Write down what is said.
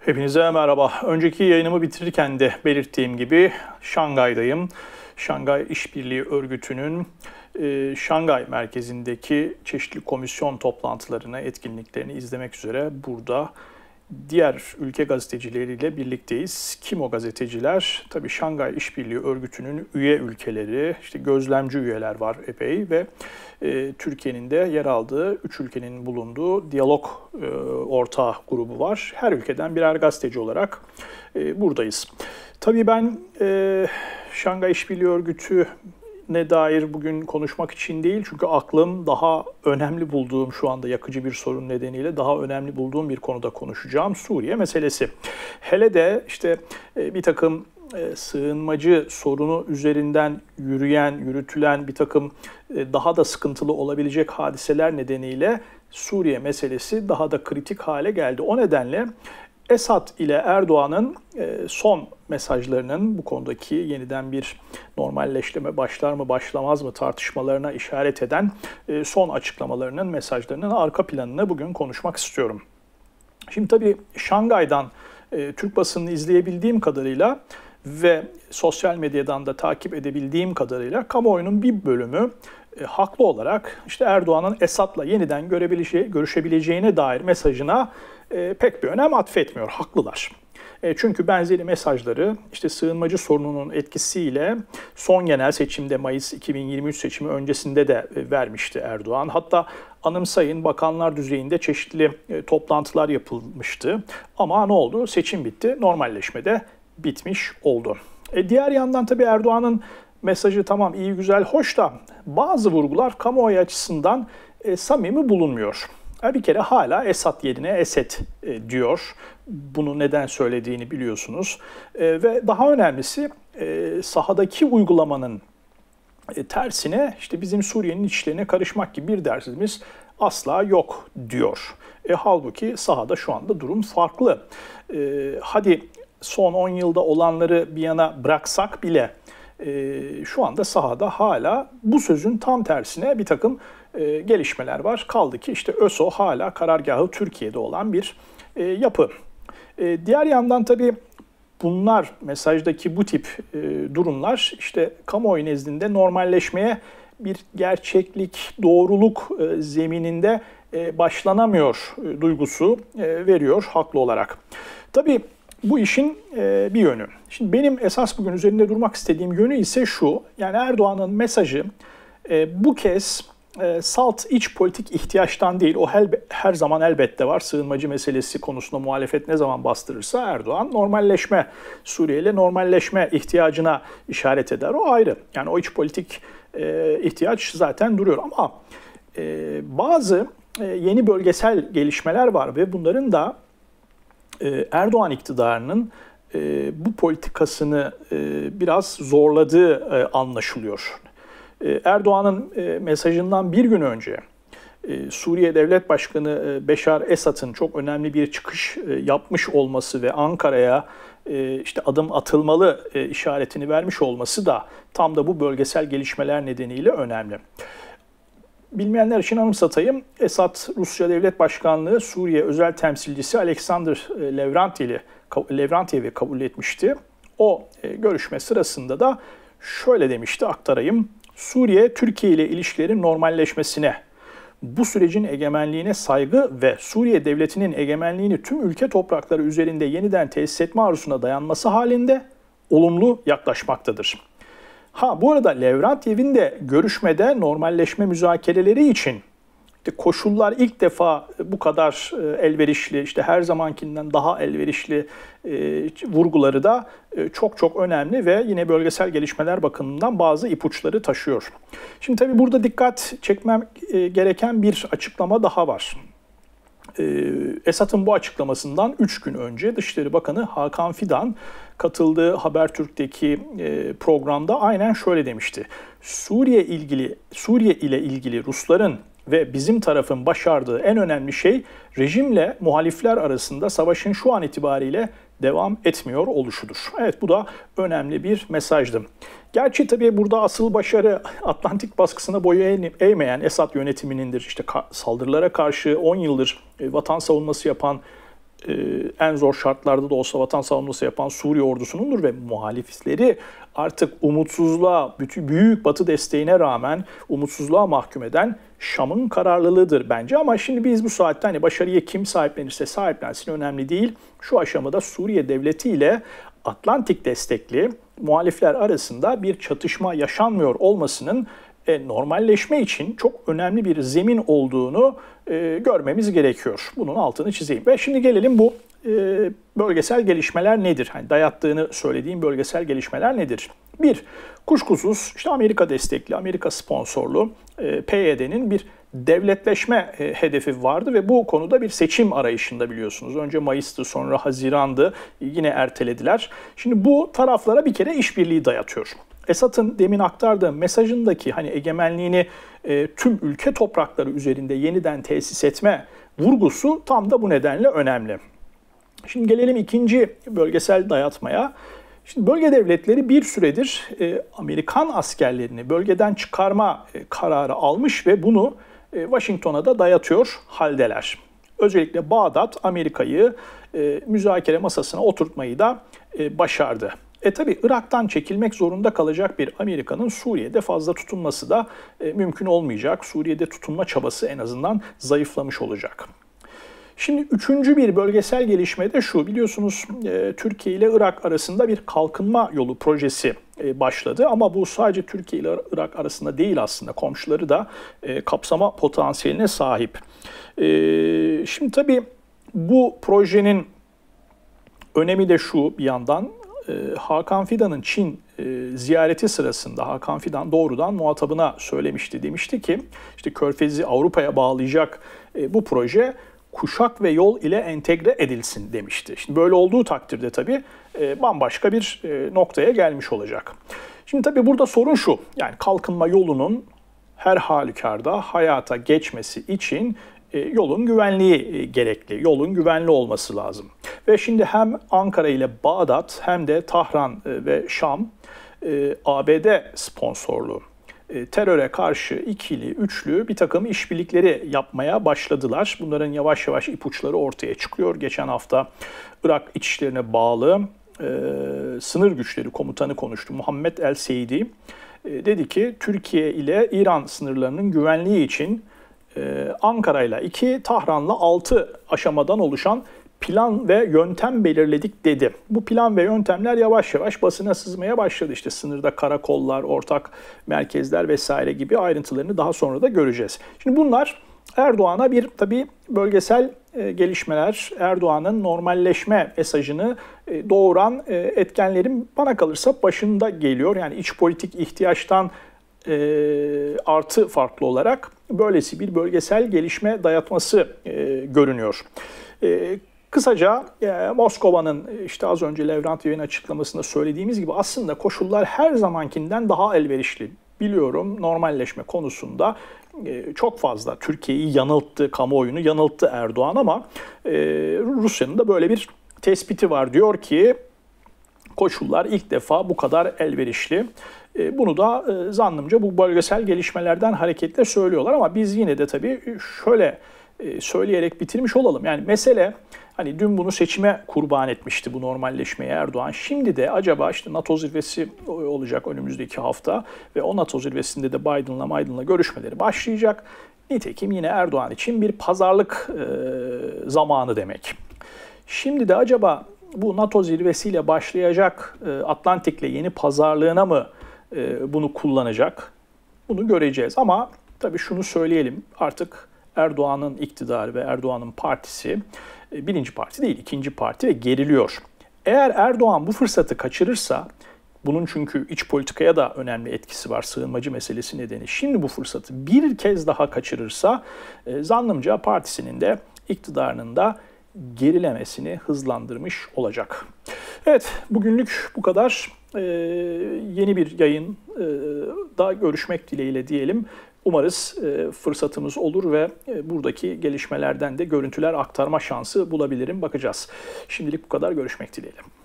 Hepinize merhaba. Önceki yayınımı bitirirken de belirttiğim gibi Şangay'dayım. Şangay İşbirliği Örgütü'nün Şangay merkezindeki çeşitli komisyon toplantılarını, etkinliklerini izlemek üzere burada diğer ülke gazetecileriyle birlikteyiz. Kim o gazeteciler? Tabii Şangay İşbirliği Örgütü'nün üye ülkeleri, işte gözlemci üyeler var epey ve Türkiye'nin de yer aldığı 3 ülkenin bulunduğu diyalog ortağı grubu var. Her ülkeden birer gazeteci olarak buradayız. Tabii ben Şangay İşbirliği Örgütü ne dair bugün konuşmak için değil, çünkü aklım daha önemli bulduğum, şu anda yakıcı bir sorun nedeniyle daha önemli bulduğum bir konuda konuşacağım: Suriye meselesi. Hele de işte bir takım sığınmacı sorunu üzerinden yürütülen bir takım daha da sıkıntılı olabilecek hadiseler nedeniyle Suriye meselesi daha da kritik hale geldi. O nedenle Esad ile Erdoğan'ın son mesajlarının, bu konudaki yeniden bir normalleşme başlar mı başlamaz mı tartışmalarına işaret eden son açıklamalarının, mesajlarının arka planını bugün konuşmak istiyorum. Şimdi tabii Şangay'dan Türk basınını izleyebildiğim kadarıyla ve sosyal medyadan da takip edebildiğim kadarıyla kamuoyunun bir bölümü haklı olarak işte Erdoğan'ın Esad'la yeniden görüşebileceğine dair mesajına pek bir önem atfetmiyor. Haklılar. Çünkü benzeri mesajları işte sığınmacı sorununun etkisiyle son genel seçimde, Mayıs 2023 seçimi öncesinde de vermişti Erdoğan. Hatta anımsayın, bakanlar düzeyinde çeşitli toplantılar yapılmıştı. Ama ne oldu? Seçim bitti, normalleşme de bitmiş oldu. Diğer yandan tabii Erdoğan'ın mesajı tamam, iyi, güzel, hoş da bazı vurgular kamuoyu açısından samimi bulunmuyor. Bir kere hala Esad yerine Esed diyor. Bunu neden söylediğini biliyorsunuz. Ve daha önemlisi sahadaki uygulamanın tersine işte bizim Suriye'nin içlerine karışmak gibi bir derdimiz asla yok diyor. Halbuki sahada şu anda durum farklı. Hadi son 10 yılda olanları bir yana bıraksak bile şu anda sahada hala bu sözün tam tersine bir takım gelişmeler var. Kaldı ki işte ÖSO hala karargahı Türkiye'de olan bir yapı. Diğer yandan tabii bunlar, mesajdaki bu tip durumlar işte kamuoyu nezdinde normalleşmeye bir gerçeklik, doğruluk zemininde başlanamıyor duygusu veriyor haklı olarak. Tabii bu işin bir yönü. Şimdi benim esas bugün üzerinde durmak istediğim yönü ise şu: yani Erdoğan'ın mesajı bu kez salt iç politik ihtiyaçtan değil, o her zaman elbette var. Sığınmacı meselesi konusunda muhalefet ne zaman bastırırsa Erdoğan normalleşme, Suriye ile normalleşme ihtiyacına işaret eder. O ayrı. Yani o iç politik ihtiyaç zaten duruyor ama bazı yeni bölgesel gelişmeler var ve bunların da Erdoğan iktidarının bu politikasını biraz zorladığı anlaşılıyor. Erdoğan'ın mesajından bir gün önce Suriye Devlet Başkanı Beşar Esad'ın çok önemli bir çıkış yapmış olması ve Ankara'ya işte adım atılmalı işaretini vermiş olması da tam da bu bölgesel gelişmeler nedeniyle önemli. Bilmeyenler için anımsatayım. Esad Rusya Devlet Başkanlığı Suriye özel temsilcisi Alexander Levrantiyev'i kabul etmişti. O görüşme sırasında da şöyle demişti, aktarayım: Suriye, Türkiye ile ilişkilerin normalleşmesine, bu sürecin egemenliğine saygı ve Suriye devletinin egemenliğini tüm ülke toprakları üzerinde yeniden tesis etme arzusuna dayanması halinde olumlu yaklaşmaktadır. Bu arada Levrantiyev'in de görüşmede normalleşme müzakereleri için koşullar ilk defa bu kadar elverişli, işte her zamankinden daha elverişli vurguları da çok çok önemli ve yine bölgesel gelişmeler bakımından bazı ipuçları taşıyor. Şimdi tabii burada dikkat çekmem gereken bir açıklama daha var. Esad'ın bu açıklamasından 3 gün önce Dışişleri Bakanı Hakan Fidan katıldığı Habertürk'teki programda aynen şöyle demişti: Suriye ile ilgili Rusların ve bizim tarafın başardığı en önemli şey rejimle muhalifler arasında savaşın şu an itibariyle devam etmiyor oluşudur. Evet, bu da önemli bir mesajdı. Gerçi tabii burada asıl başarı Atlantik baskısına boyun eğmeyen Esad yönetiminindir. İşte saldırılara karşı 10 yıldır vatan savunması yapan en zor şartlarda da olsa vatan savunması yapan Suriye ordusunundur ve muhalifleri artık umutsuzluğa, büyük Batı desteğine rağmen umutsuzluğa mahkum eden Şam'ın kararlılığıdır bence. Ama şimdi biz bu saatte hani başarıya kim sahiplenirse sahiplensin önemli değil. Şu aşamada Suriye devleti ile Atlantik destekli muhalifler arasında bir çatışma yaşanmıyor olmasının normalleşme için çok önemli bir zemin olduğunu görmemiz gerekiyor. Bunun altını çizeyim. Ve şimdi gelelim bu bölgesel gelişmeler nedir? Hani dayattığını söylediğim bölgesel gelişmeler nedir? Bir, kuşkusuz işte Amerika destekli, Amerika sponsorlu PYD'nin bir devletleşme hedefi vardı ve bu konuda bir seçim arayışında biliyorsunuz. Önce Mayıs'tı, sonra Haziran'dı, yine ertelediler. Şimdi bu taraflara bir kere işbirliği dayatıyor. Esad'ın demin aktardığım mesajındaki hani egemenliğini tüm ülke toprakları üzerinde yeniden tesis etme vurgusu tam da bu nedenle önemli. Şimdi gelelim ikinci bölgesel dayatmaya. Şimdi bölge devletleri bir süredir Amerikan askerlerini bölgeden çıkarma kararı almış ve bunu Washington'a da dayatıyor haldeler. Özellikle Bağdat Amerika'yı müzakere masasına oturtmayı da başardı. Tabi Irak'tan çekilmek zorunda kalacak bir Amerika'nın Suriye'de fazla tutunması da mümkün olmayacak. Suriye'de tutunma çabası en azından zayıflamış olacak. Şimdi üçüncü bir bölgesel gelişme de şu. Biliyorsunuz Türkiye ile Irak arasında bir kalkınma yolu projesi başladı. Ama bu sadece Türkiye ile Irak arasında değil aslında. Komşuları da kapsama potansiyeline sahip. Şimdi tabii bu projenin önemi de şu bir yandan. Hakan Fidan'ın Çin ziyareti sırasında Hakan Fidan doğrudan muhatabına söylemişti. Demişti ki işte Körfez'i Avrupa'ya bağlayacak bu proje kuşak ve yol ile entegre edilsin demişti. Şimdi böyle olduğu takdirde tabii bambaşka bir noktaya gelmiş olacak. Şimdi tabii burada sorun şu, yani kalkınma yolunun her halükarda hayata geçmesi için yolun güvenliği gerekli, yolun güvenli olması lazım. Ve şimdi hem Ankara ile Bağdat hem de Tahran ve Şam ABD sponsorlu teröre karşı ikili, üçlü bir takım işbirlikleri yapmaya başladılar. Bunların yavaş yavaş ipuçları ortaya çıkıyor. Geçen hafta Irak İçişleri'ne bağlı sınır güçleri komutanı konuştu. Muhammed El Seydi dedi ki Türkiye ile İran sınırlarının güvenliği için Ankara ile 2, Tahran'la 6 aşamadan oluşan plan ve yöntem belirledik dedi. Bu plan ve yöntemler yavaş yavaş basına sızmaya başladı. İşte sınırda karakollar, ortak merkezler vesaire gibi ayrıntılarını daha sonra da göreceğiz. Şimdi bunlar Erdoğan'a bir tabii bölgesel gelişmeler, Erdoğan'ın normalleşme mesajını doğuran etkenlerin bana kalırsa başında geliyor. Yani iç politik ihtiyaçtan artı farklı olarak böylesi bir bölgesel gelişme dayatması görünüyor. Kısaca Moskova'nın işte az önce Levent Yayın açıklamasında söylediğimiz gibi aslında koşullar her zamankinden daha elverişli. Biliyorum normalleşme konusunda çok fazla Türkiye'yi yanılttı, kamuoyunu yanılttı Erdoğan ama Rusya'nın da böyle bir tespiti var. Diyor ki koşullar ilk defa bu kadar elverişli. Bunu da zannımca bu bölgesel gelişmelerden hareketle söylüyorlar ama biz yine de tabii şöyle söyleyerek bitirmiş olalım. Yani mesele hani dün bunu seçime kurban etmişti bu normalleşmeyi Erdoğan. Şimdi de acaba işte NATO zirvesi olacak önümüzdeki hafta ve o NATO zirvesinde de Biden'la görüşmeleri başlayacak. Nitekim yine Erdoğan için bir pazarlık zamanı demek. Şimdi de acaba bu NATO zirvesiyle başlayacak Atlantik'le yeni pazarlığına mı bunu kullanacak? Bunu göreceğiz ama tabii şunu söyleyelim artık Erdoğan'ın iktidarı ve Erdoğan'ın partisi birinci parti değil, ikinci parti ve geriliyor. Eğer Erdoğan bu fırsatı kaçırırsa, bunun çünkü iç politikaya da önemli etkisi var sığınmacı meselesi nedeni. Şimdi bu fırsatı bir kez daha kaçırırsa zannımca partisinin de iktidarının da gerilemesini hızlandırmış olacak. Evet, bugünlük bu kadar. Yeni bir yayın da görüşmek dileğiyle diyelim. Umarız fırsatımız olur ve buradaki gelişmelerden de görüntüler aktarma şansı bulabilirim. Bakacağız. Şimdilik bu kadar. Görüşmek dileğiyle.